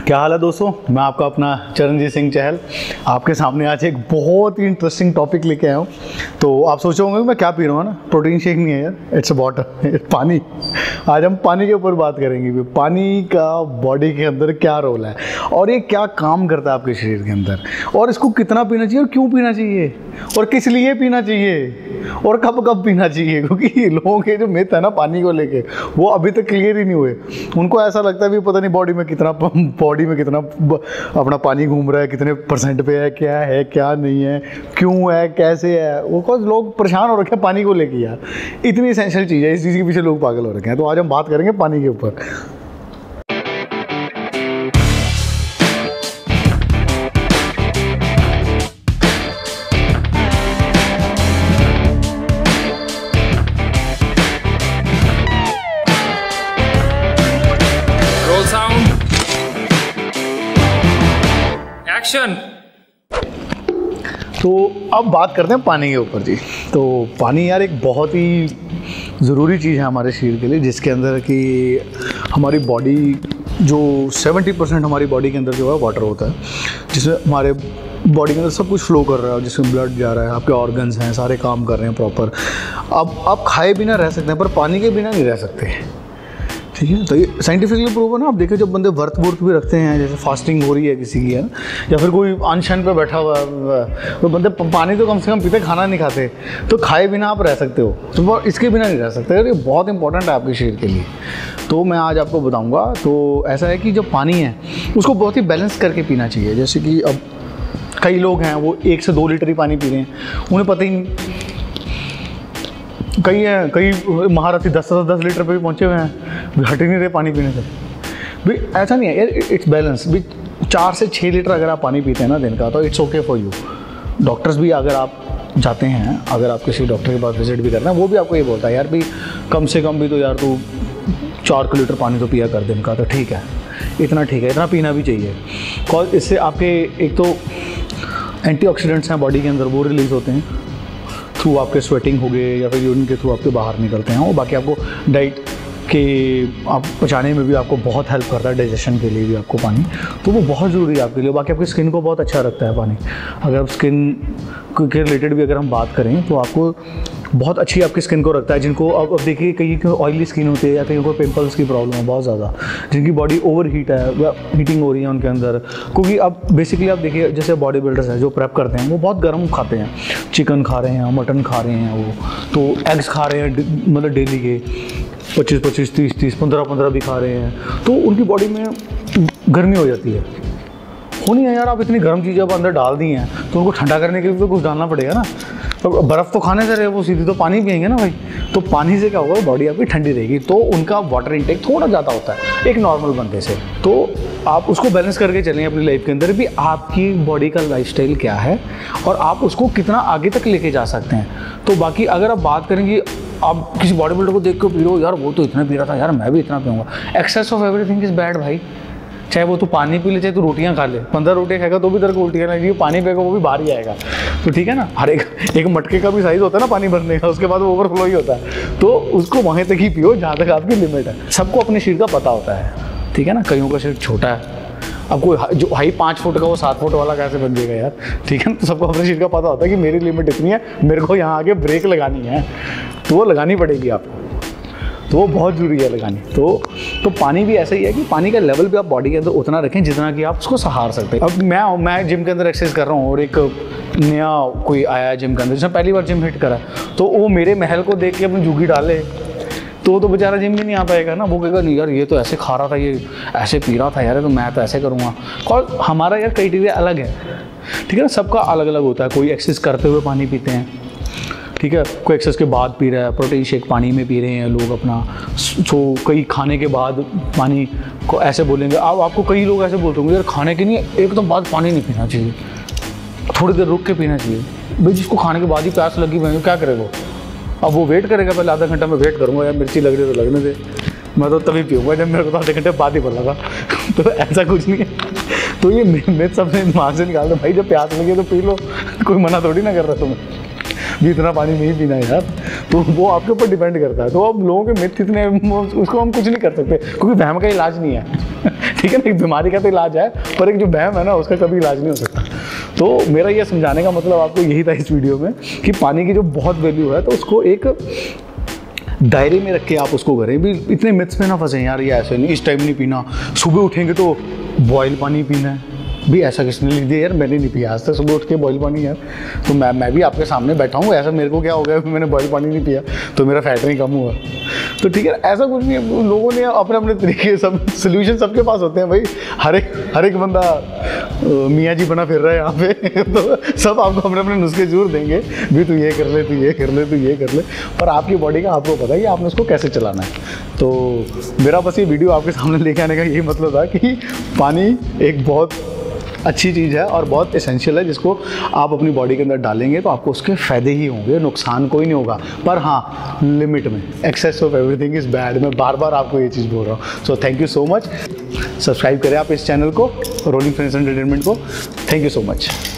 क्या हाल है दोस्तों, मैं आपका अपना चरणजीत सिंह चहल आपके सामने आज एक बहुत ही इंटरेस्टिंग टॉपिक लेके आया हूँ। तो आप सोच रहे होंगे मैं क्या पी रहा हूँ ना, प्रोटीन शेक नहीं है यार, इट्स अ वाटर, पानी। आज हम पानी के ऊपर बात करेंगे, पानी का बॉडी के अंदर क्या रोल है और ये क्या काम करता है आपके शरीर के अंदर, और इसको कितना पीना चाहिए और क्यों पीना चाहिए और किस लिए पीना चाहिए और कब कब पीना चाहिए। क्योंकि लोगों के जो मिथ है ना पानी को लेके, वो अभी तक क्लियर ही नहीं हुए। उनको ऐसा लगता है भी पता नहीं बॉडी में कितना अपना पानी घूम रहा है, कितने परसेंट पे है क्या नहीं है, क्यों है, कैसे है। वो लोग परेशान हो रखे हैं पानी को लेके। यार इतनी एसेंशियल चीज़ है, इस चीज़ के पीछे लोग पागल हो रखे हैं। तो आज हम बात करेंगे पानी के ऊपर। तो अब बात करते हैं पानी के ऊपर जी। तो पानी यार एक बहुत ही ज़रूरी चीज़ है हमारे शरीर के लिए, जिसके अंदर कि हमारी बॉडी जो 70% हमारी बॉडी के अंदर जो है वाटर होता है, जिसमें हमारे बॉडी के अंदर सब कुछ फ्लो कर रहा है, जिसमें ब्लड जा रहा है, आपके ऑर्गन्स हैं सारे काम कर रहे हैं प्रॉपर। अब आप खाए बिना रह सकते हैं पर पानी के बिना नहीं रह सकते, ठीक है। तो ये साइंटिफिकली प्रूव है ना। आप देखिए जब बंदे वर्त भी रखते हैं, जैसे फास्टिंग हो रही है किसी की, है ना, या फिर कोई अनशन पे बैठा हुआ है, तो बंदे पानी तो कम से कम पीते, खाना नहीं खाते, तो खाए बिना आप रह सकते हो, तो इसके बिना नहीं रह सकते। ये बहुत इंपॉर्टेंट है आपके शरीर के लिए। तो मैं आज आपको बताऊँगा। तो ऐसा है कि जो पानी है उसको बहुत ही बैलेंस करके पीना चाहिए। जैसे कि अब कई लोग हैं वो 1 से 2 लीटर ही पानी पी रहे हैं, उन्हें पता ही नहीं। कई महारथी 10 लीटर पे भी पहुंचे हुए हैं, हट ही नहीं रहे पानी पीने से। भाई ऐसा नहीं है यार, इट्स बैलेंस। भी 4 से 6 लीटर अगर आप पानी पीते हैं ना दिन का, तो it's okay for you. Doctors भी अगर आप जाते हैं, अगर आप किसी डॉक्टर के पास विजिट भी करना है, वो भी आपको ये बोलता है यार भी कम से कम भी तो यार तू 4 लीटर पानी तो पिया कर दिन का। तो ठीक है, इतना ठीक है, इतना पीना भी चाहिए। कॉज इससे आपके एक तो एंटीऑक्सीडेंट्स हैं बॉडी के अंदर, वो रिलीज़ होते हैं थ्रू आपके स्वेटिंग हो गए या फिर यूरिन के थ्रू आपके बाहर निकलते हैं। और बाकी आपको डाइट के आप पचाने में भी आपको बहुत हेल्प करता है, डाइजेशन के लिए भी आपको पानी, तो वो बहुत ज़रूरी है आपके लिए। बाकी आपकी स्किन को बहुत अच्छा रखता है पानी। अगर आप स्किन के रिलेटेड भी अगर हम बात करें तो आपको बहुत अच्छी आपकी स्किन को रखता है। जिनको अब देखिए कहीं ऑयली स्किन होती है या कहीं को पिंपल्स की प्रॉब्लम है बहुत ज़्यादा, जिनकी बॉडी ओवर हीट है, हीटिंग हो रही है उनके अंदर, क्योंकि अब बेसिकली आप देखिए जैसे बॉडी बिल्डर्स हैं जो प्रेप करते हैं, वो बहुत गर्म खाते हैं, चिकन खा रहे हैं, मटन खा रहे हैं, वो तो एग्स खा रहे हैं, मतलब डेली के 25-25, 30-30, 15-15 भी खा रहे हैं, तो उनकी बॉडी में गर्मी हो जाती है। होनी है यार, आप इतनी गर्म चीज़ें आप अंदर डाल दी हैं तो उनको ठंडा करने के लिए तो कुछ डालना पड़ेगा ना। तो बर्फ़ तो खाने से रहे, वो सीधी तो पानी पिएंगे ना भाई, तो पानी से क्या होगा, बॉडी आपकी ठंडी रहेगी। तो उनका वाटर इंटेक थोड़ा ज़्यादा होता है एक नॉर्मल बंदे से। तो आप उसको बैलेंस करके चलें अपनी लाइफ के अंदर भी, आपकी बॉडी का लाइफस्टाइल क्या है और आप उसको कितना आगे तक लेके जा सकते हैं। तो बाकी अगर आप बात करेंगे, आप किसी बॉडी बिल्डर को देख के पी लो, यार वो तो इतना पी रहा था, यार मैं भी इतना पीऊँगा। Excess of everything is bad भाई। चाहे वो तो पानी पी ले, चाहे तो रोटियां खा ले, 15 रोटियां खाएगा तो भी तेरे को उल्टियां लगेगी, पानी पिएगा वो भी बाहर ही आएगा। तो ठीक है ना, हर एक मटके का भी साइज़ होता है ना पानी भरने का, उसके बाद वो ओवरफ्लो ही होता है। तो उसको वहीं तक ही पियो जहाँ तक आपकी लिमिट है। सबको अपने शरीर का पता होता है, ठीक है ना। कईयों का शरीर छोटा है, अब कोई जो हाई 5 फुट का वो 7 फुट वाला कैसे बन जाएगा यार, ठीक है ना। तो सबको अपने शरीर का पता होता है कि मेरी लिमिट इतनी है, मेरे को यहाँ आगे ब्रेक लगानी है, तो वो लगानी पड़ेगी आपको, तो वो बहुत ज़रूरी है लगानी। तो पानी भी ऐसा ही है कि पानी का लेवल भी आप बॉडी के अंदर उतना रखें जितना कि आप उसको सहार सकते हैं। अब मैं जिम के अंदर एक्सरसाइज कर रहा हूँ और एक नया कोई आया है जिम के अंदर, जिसने पहली बार जिम हिट करा, तो वो मेरे महल को देख के अपनी जुगी डाले तो बेचारा जिम भी नहीं आ पाएगा ना। वो कहेगा नहीं यार ये तो ऐसे खा रहा था, ये ऐसे पी रहा था यार, तो मैं तो ऐसे करूँगा। और हमारा यार क्राइटेरिया अलग है, ठीक है ना, सबका अलग अलग होता है। कोई एक्सरसाइज करते हुए पानी पीते हैं, ठीक है, कोई एक्सरसाइज के बाद पी रहा है, प्रोटीन शेक पानी में पी रहे हैं लोग अपना। तो कई खाने के बाद पानी को ऐसे बोलेंगे, आपको कई लोग ऐसे बोलते होंगे यार खाने के नहीं एकदम बाद पानी नहीं पीना चाहिए, थोड़ी देर रुक के पीना चाहिए। भाई जिसको खाने के बाद ही प्यास लगी भाई क्या करेगा, अब वो वेट करेगा, पहले आधा घंटा में वेट करूँगा, यार मिर्ची लग रही है तो लगने दे, मैं तो तभी पीऊँगा जब मेरे को तो आधे घंटे बाद ही पड़ लगा। तो ऐसा कुछ नहीं है। तो ये मेरे सबसे दिमाग से निकाल दो भाई, जब प्यास लगी तो पी लो, कोई मना थोड़ी ना कर रहा तुम्हें भी इतना पानी नहीं पीना है यार। तो वो आपके ऊपर डिपेंड करता है। तो अब लोगों के मिथ इतने, उसको हम कुछ नहीं कर सकते क्योंकि वहम का इलाज नहीं है। ठीक है ना, एक बीमारी का तो इलाज है, पर एक जो वहम है ना उसका कभी इलाज नहीं हो सकता। तो मेरा ये समझाने का मतलब आपको यही था इस वीडियो में कि पानी की जो बहुत वैल्यू है, तो उसको एक दायरे में रख के आप उसको करें। भी इतने मिथ्स में ना फंसे यार, ये ऐसे नहीं, इस टाइम नहीं पीना, सुबह उठेंगे तो बॉयल पानी पीना है। भी ऐसा किसने लिख दिया यार, मैंने नहीं पिया आज तक सुबह उठ के बॉयल पानी यार। तो मैं भी आपके सामने बैठा हूँ, ऐसा मेरे को क्या हो गया मैंने बॉयल पानी नहीं पिया तो मेरा फैट नहीं कम हुआ। तो ठीक है, ऐसा कुछ नहीं है, लोगों ने अपने अपने तरीके, सब सोल्यूशन सबके पास होते हैं भाई। हर एक बंदा मियाँ जी बना फिर रहा है यहाँ पे तो सब आपको अपने अपने नुस्खे जरूर देंगे, भी तू ये कर ले, तू ये कर ले, तू ये कर ले, पर आपकी बॉडी का आपको पता है कि आपने उसको कैसे चलाना है। तो मेरा बस ये वीडियो आपके सामने लेके आने का यही मतलब था कि पानी एक बहुत अच्छी चीज़ है और बहुत एसेंशियल है, जिसको आप अपनी बॉडी के अंदर डालेंगे तो आपको उसके फ़ायदे ही होंगे, नुकसान कोई नहीं होगा। पर हाँ, लिमिट में, excess of everything is bad. मैं बार बार आपको ये चीज़ बोल रहा हूँ। So thank you so much. Subscribe करें आप इस चैनल को, रोलिंग फ्रेंड्स एंटरटेनमेंट को। Thank you so much.